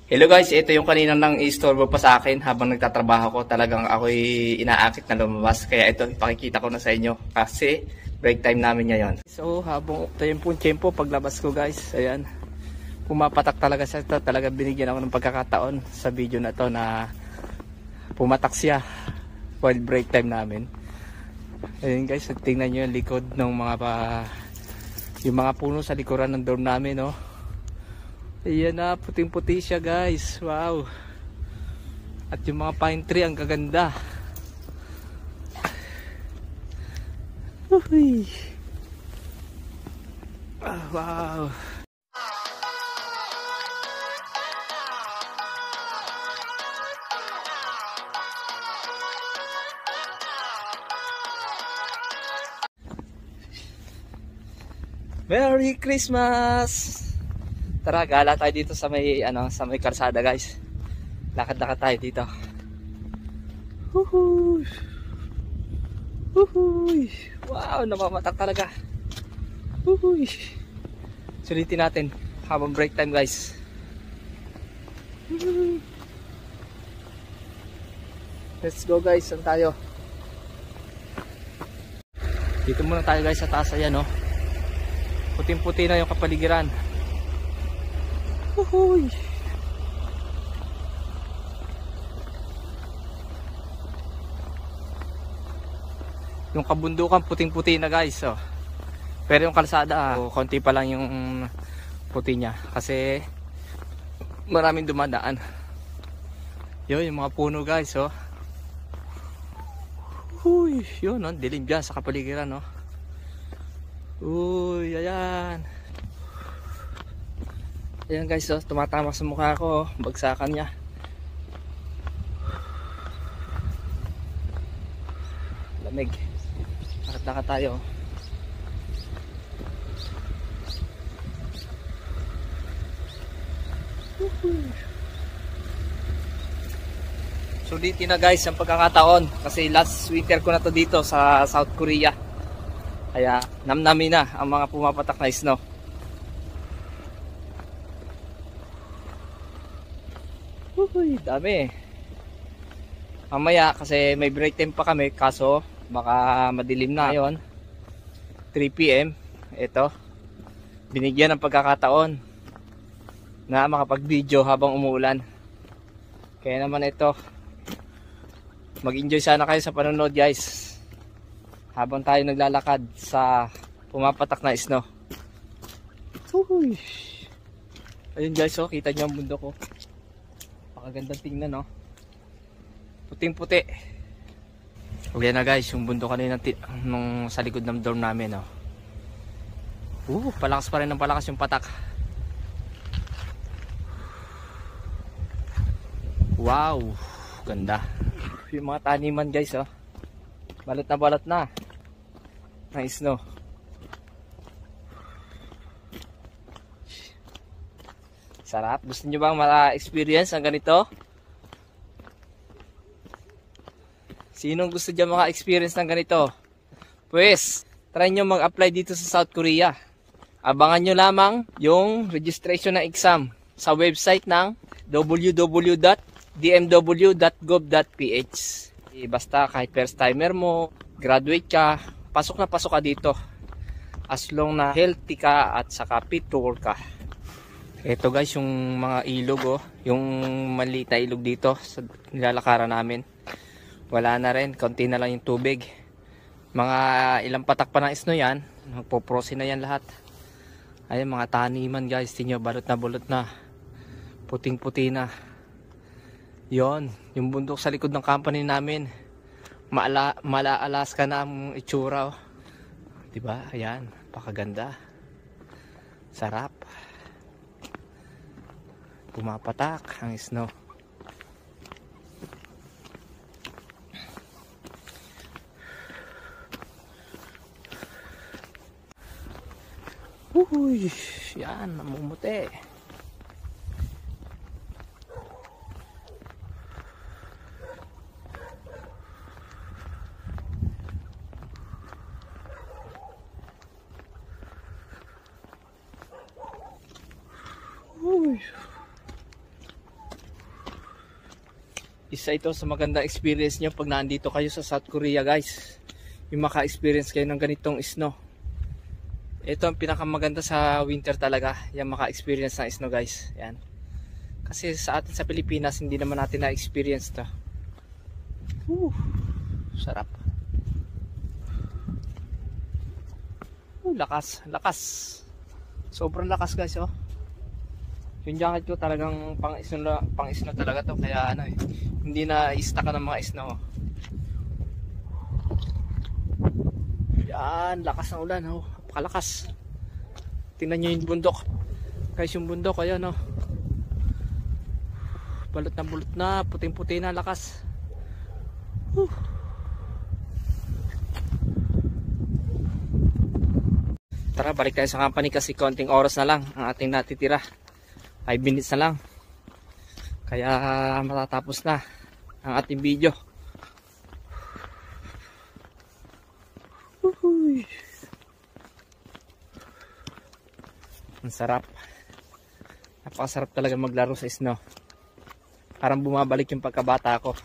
Hello guys, ito yung kanina nang istorbo pa sa akin habang nagtatrabaho ko. Talagang ako'y inaakit na lumabas. Kaya ito, ipakikita ko na sa inyo kasi break time namin ngayon. So, habang tempo paglabas ko guys, ayan. Pumapatak talaga siya. Talaga binigyan ako ng pagkakataon sa video na to na pumatak siya while break time namin. Ayan guys, tingnan nyo yung likod ng yung mga puno sa likuran ng dorm namin, no? Ayan na, puting-puti siya guys. Wow. At yung mga pine tree, ang gaganda. Uy. Wow. Merry Christmas! Tara, gala tayo dito sa may sa may kalsada, guys. Lakad-lakad tayo dito. Uhuy. Uhuy. Wow, namamatak talaga. Uhuy. Sulitin natin habang break time, guys. Uhuy. Let's go, guys. Saan tayo? Dito muna tayo, guys, sa taas. Ayan, no? Puting-puti na yung kapaligiran. Uhuy. Yung kabundukan puting-puti na guys, oh. Pero yung kalsada, konti pa lang yung puti niya kasi maraming dumadaan. Yun, yung mga puno guys, oh. Uy, yun, no? Dilim dyan sa kapaligiran, no? Uy, ayan. Ayan guys, oh, tumatama sa mukha ko, oh, bagsakan niya. Lamig. Lakad-lakad tayo. Sulitin na guys ang pagkakataon kasi last winter ko na to dito sa South Korea. Kaya namnamin na ang mga pumapatak na snow. Uy, dami. Mamaya kasi may break time pa kami kaso baka madilim na. Ngayon 3 PM ito binigyan ng pagkakataon na makapag-video habang umuulan. Kaya naman ito, mag-enjoy sana kayo sa panonood guys habang tayo naglalakad sa pumapatak na snow. Uy. Ayun guys, oh, kita niyo ang bundok ko. Magandang tingnan, no? Puting-puti. Okay na guys, yung bundok kanina nung sa likod ng dorm namin, no? Palakas pa rin ng palakas yung patak. Wow, ganda. Yung mga taniman guys, oh. Balot na. Nice, no? Sarap. Gusto nyo bang ma-experience ang ganito? Sinong gusto dyan maka-experience ng ganito? Pues, try nyo mag-apply dito sa South Korea. Abangan nyo lamang yung registration ng exam sa website ng www.dmw.gov.ph. Basta kahit first timer mo, graduate ka, pasok na pasok ka dito. As long na healthy ka at saka fit to work ka. Ito guys, yung mga ilog, oh, yung maliit na ilog dito sa nilalakaran namin. Wala na rin, konti na lang yung tubig. Mga ilang patak pa ng snow yan, magpo-frozen na yan lahat. Ayun, mga taniman guys, tingnan nyo, balot na. Puting-puti na. Yon, yung bundok sa likod ng company namin. Mala-Alaska na ang itsura, oh. Diba? Ayan, pakaganda. Sarap. Pumapatak ang snow. Uy, yan, namumuti. Uy. Isa ito sa magandang experience nyo pag nandito kayo sa South Korea, guys. Yung maka-experience kayo ng ganitong snow. Ito ang pinakamaganda sa winter talaga, yung maka-experience ng snow, guys. Yan. Kasi sa atin sa Pilipinas, hindi naman natin na-experience to. Sarap. Lakas, lakas. Sobrang lakas, guys, oh. Yung jacket ko talagang pang snow talaga to, kaya ano hindi na i-stack ng mga snow. Yan, lakas ng ulan, oh. Napakalakas. Tingnan niyo yung bundok. Guys, yung bundok, ayan, oh. Balot na, puting-puti na, lakas. Tara, balik tayo sa company kasi konting oras na lang ang ating natitira. 5 minutes na lang. Kaya matatapos na ang ating video. Ang sarap. Napakasarap talaga maglaro sa snow. Parang bumabalik yung pagkabata ko.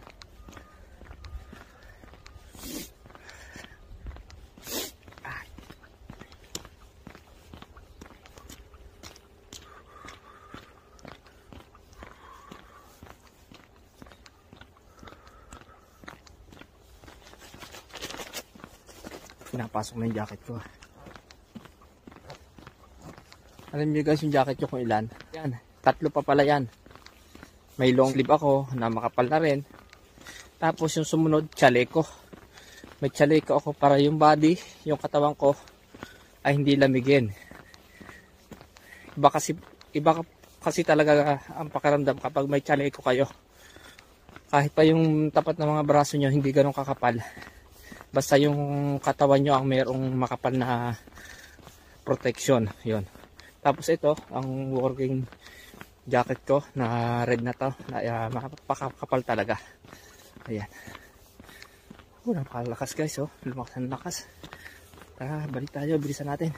Pinapasok na yung jacket ko. Alam niyo guys yung jacket ko kung ilan? Yan, 3 pa pala yan. May long sleeve ako na makapal na rin. Tapos yung sumunod, chaleco. May chaleco ako para yung body, yung katawan ko ay hindi lamigin. Iba kasi talaga ang pakiramdam kapag may chaleco kayo. Kahit pa yung tapat ng mga braso nyo hindi ganun kakapal. Basta yung katawan nyo ang mayroong makapal na protection. Yun. Tapos ito, ang working jacket ko na red na to. Makapal talaga. Ayan. Napakalakas guys. Oh. Lumakas ang lakas. Tara, balik tayo. Bilisan natin.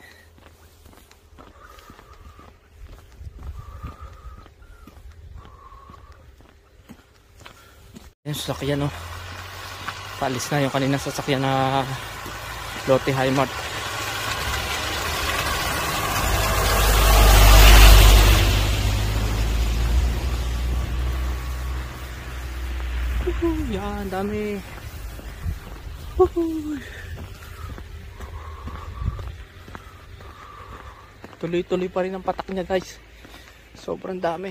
Ayan, sasakyan oh. Paalis na yung kaninang sasakyan na Lotte Highmart. Yan, dami. Tuloy-tuloy pa rin ang patak niya guys. Sobrang dami.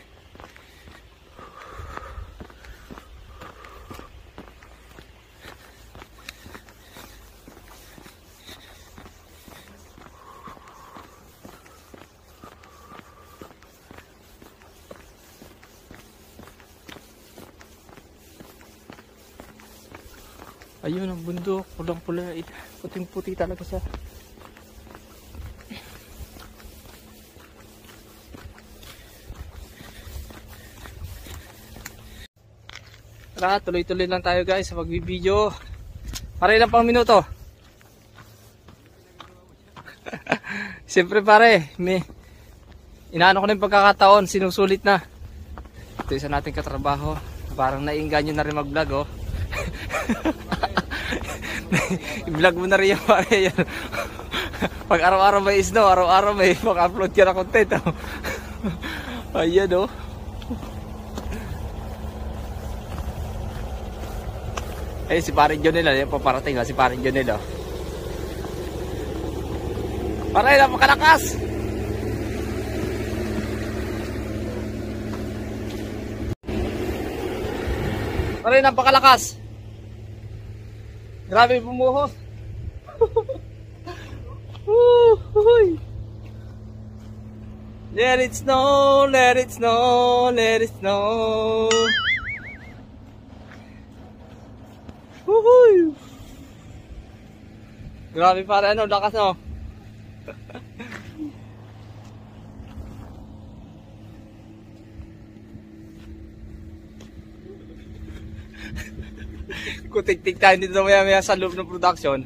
Ayun ang bundok, pulang-pula, puting-puti talaga siya. Tara, tuloy-tuloy lang tayo guys sa pagbibideo. Para ilang pang minuto? Siyempre pare, inaano ko na yung pagkakataon, sinusulit na. Ito isa nating katrabaho. Parang naiinganyo na rin mag-vlog oh. I-vlog mo na rin yung pare yan. Pag araw-araw may snow, araw-araw may pag-upload ka na content oh. Ayan oh. Eh si paring Jonel, yung paparating si paring Jonel oh. Pare, napakalakas. Pare, napakalakas. Grabe bumuhos. Let it snow, let it snow, let it snow. Grabe pare, ano, lakas no. Kutik-tik tayo dito maya-maya sa loob ng production.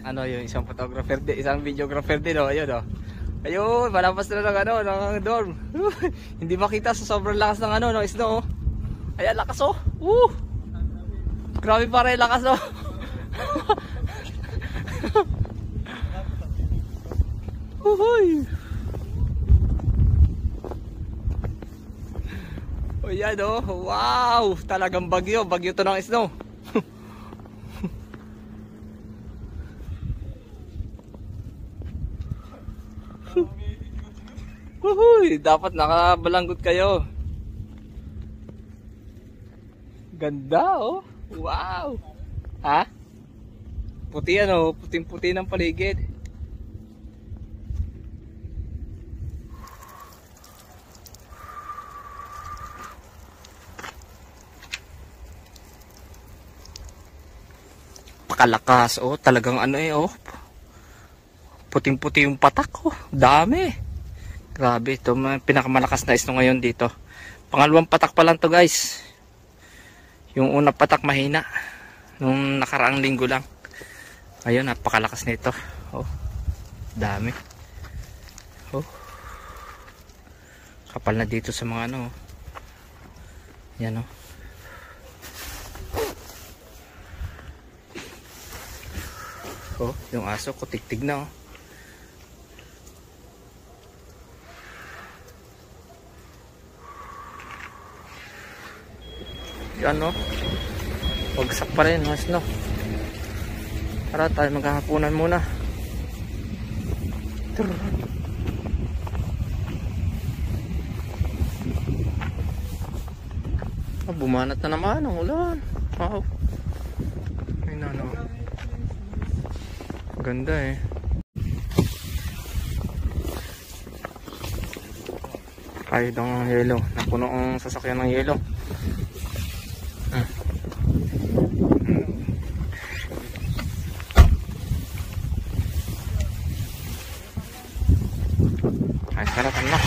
ano yung isang photographer din, isang videographer din, oh. Ayun, oh. Ayun, malapas na ng ano, ng dorm. Hindi makita sa sobrang lakas ng ano, ng snow. Ayan, lakas, oh. Grabe pa rin, lakas, oh. Uhuy. Oh, yan, oh. Wow, talagang bagyo, bagyo to ng snow. Uhuy, dapat nakabalanggot kayo. Ganda, oh. Wow. Ha? Puti ano, puting-puti ng paligid. Pakalakas, oh. Talagang ano eh, oh. Puting-puti yung patak, oh. Dami. Grabe, ito pinakamalakas na snow ngayon dito. Pangalawang patak pa lang to, guys. Yung unang patak mahina. Nung nakaraang linggo lang. Ayun, napakalakas nito. Oh, dami. Oh. Kapal na dito sa mga ano. Yan, oh. Oh, yung aso ko tigtig na, oh. Yan, no? Wagsak pa rin, mas, no? Tara tayo maghahapunan muna. Bumanat na naman ang ulan. Wow. Ay, no. Ganda eh. Ay, itong yelo. Napuno ang sasakyan ng yelo. Ay, saratan na.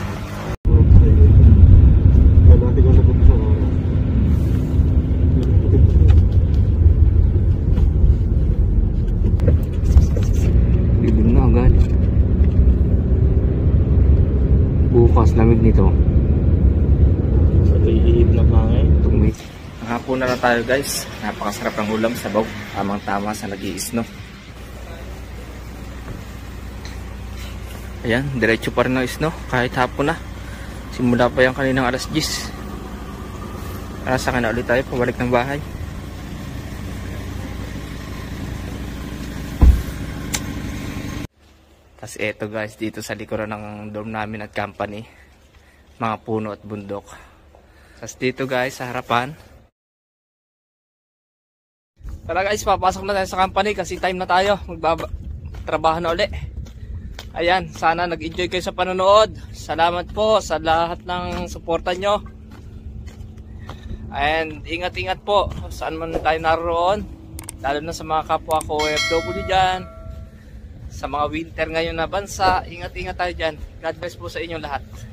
Bibig na agad. Bukas lamig nito. Sa ihip na hangin. Tumit. Hapon na tayo, guys. Napakasarap ng ulam, sabaw. Tamang tama sa nag-iisno. Ayan, diretso pa rin ng isno kahit hapon na. Simula pa yan kaninang alas 10. Saka na ulit tayo pabalik ng bahay. Tapos eto, guys, dito sa likuran ng dorm namin at company, mga puno at bundok. Tapos dito, guys, sa harapan. Tara, guys, papasok na tayo sa company kasi time na tayo. Magtrabaho na ulit. Ayan, sana nag-enjoy kayo sa panonood. Salamat po sa lahat ng suporta nyo. And ingat-ingat po saan man tayo naroon. Lalo na sa mga kapwa ko OFW dyan. Sa mga winter ngayon na bansa. Ingat-ingat tayo dyan. God bless po sa inyong lahat.